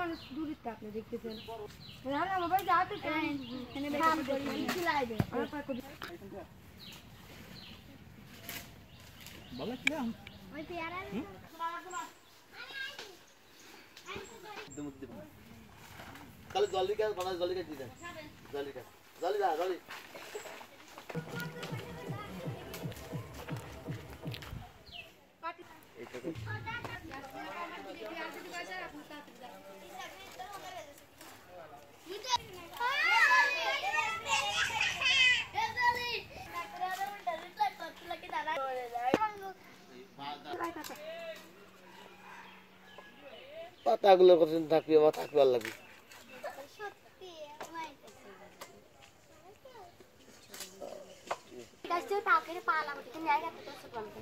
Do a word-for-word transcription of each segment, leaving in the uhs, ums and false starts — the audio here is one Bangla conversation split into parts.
মানুষ দূরিতে আপনি দেখতেছেন রানা বাবা যাতে এখানে বেটা করি চিলাই দে আমার পা কবি বলা কি আম ওই পেয়ারা কাল জলদি কা বানা জলদি কা দিদা জলদি কা জলদি দা জলদি পাতাগুলো কত থাকবে বা থাকবে আর লাগবে কাছে পাকের পালা বটে নিয়ে গেছে তো সব বন্ধ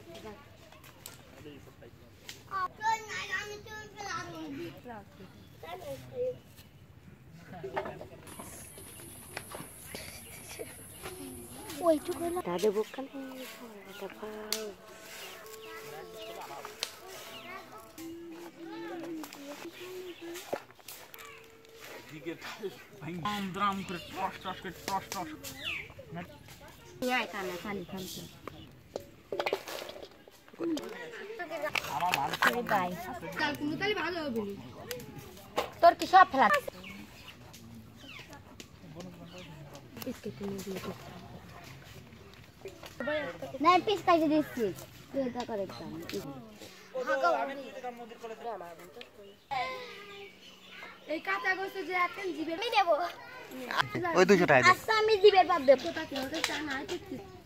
আপনি না আমি তো পেলাম ওই তো কইলা দাদা বকন এটা পাও দিকে ভাই দ্রাম করে টস টস করে টস টস ইয়া কানা খালি খালি আমার মানুষ গাই কাল তুমি তাহলে ভালো হবে তোর কি সব ফেলা इसके তুমি দিয়ে না পিস কাটে দিচ্ছি তুই এটা করে কাম এই কাটা গোস্ত যে এখন জিবের আমি দেব ওই দুশো টাকা আচ্ছা আমি জিবের বাদ দেব তো কি ওটা চা না ঠিক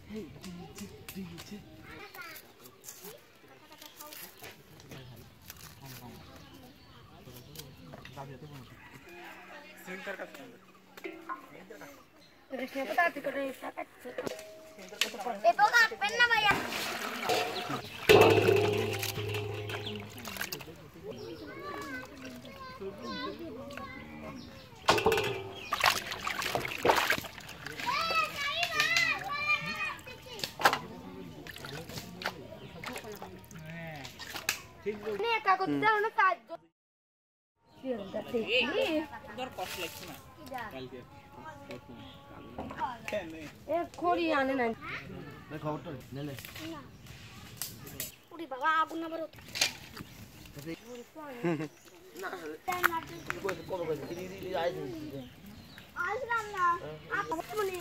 সেন্টার কাছে রেশনে পতা তে করে এটা কাটছে এ তো কাটবেন না ভাইয়া ঠিক নে কাগজ দাও না কাজ তোর কষ্ট লাগছে না কালকে এ খড়ি আনে না না খবরটা নেলে উড়ি বাবা আগুন না বড় না না কোন কোন কোন দিদি দিদি আইছে আসলাম না আপনি মনে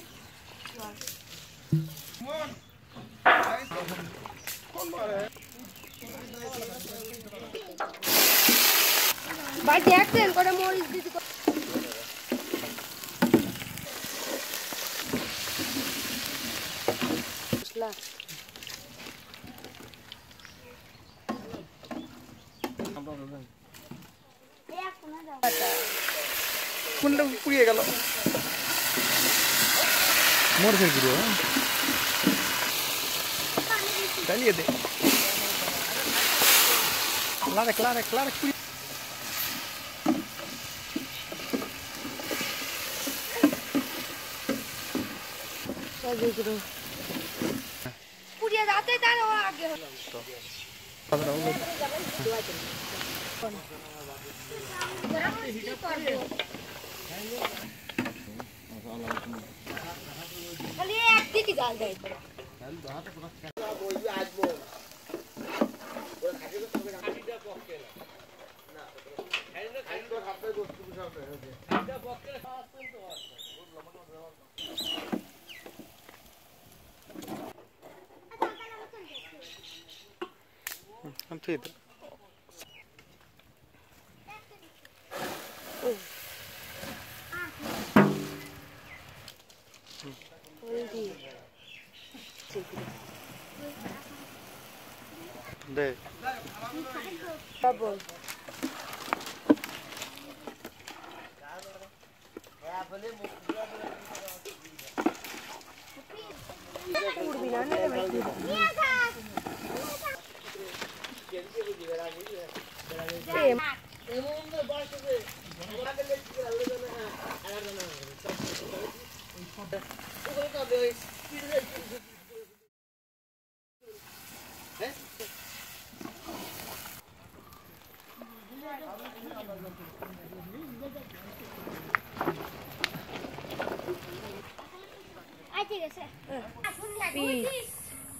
কোন মারে ভাই দেখছেন করে মরিচ দিদি মশলা কোনটা পুড়িয়ে গেল মরছে পুরো চালিয়ে দে ক্লারে ক্লারে ক্লারে পুড়িয়ে পুড়িয়ে যাতে তার ও আগে খালি একদিকে জাল দেয় I'm too. De. Double. Piece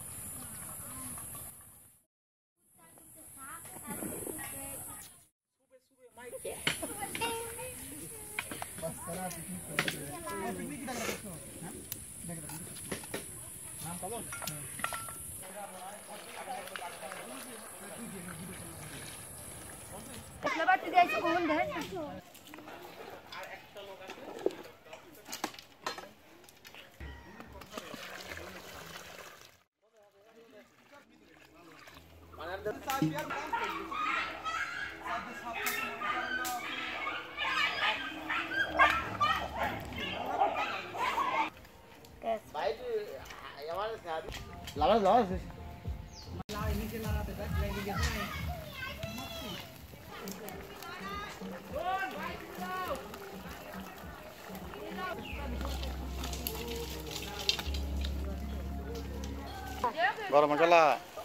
বাড়তে যাইছে কোন দেখ লাগাস লাগাস গরম মশলা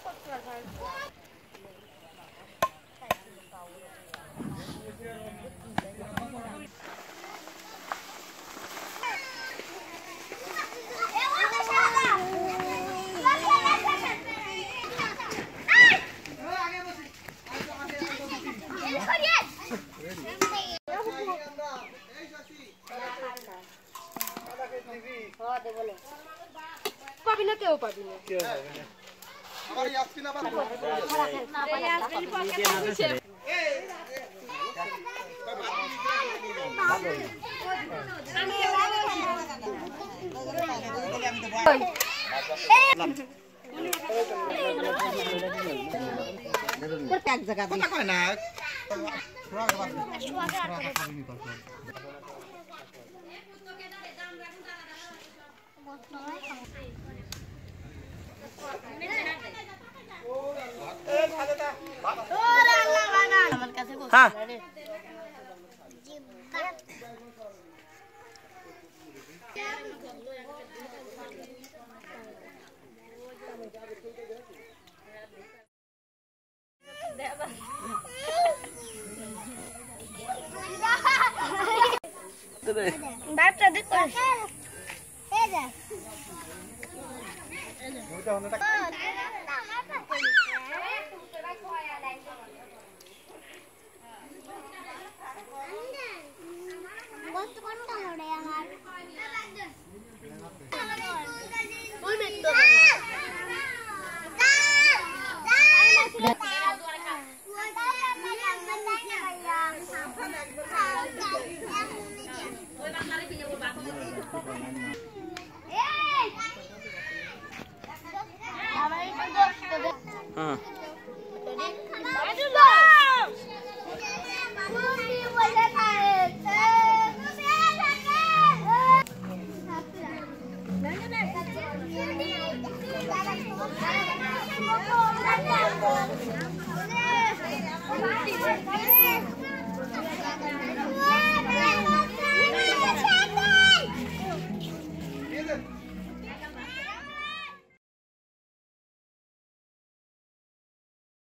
পাবি না কেউ পাবি না আমার ইয়াসমিন আবার এক জায়গা কথা কয় না হ্যাঁ বাচ্চা দেখো এই যা ওইটা হলো না কত কোনটা হড়ে আমার ওই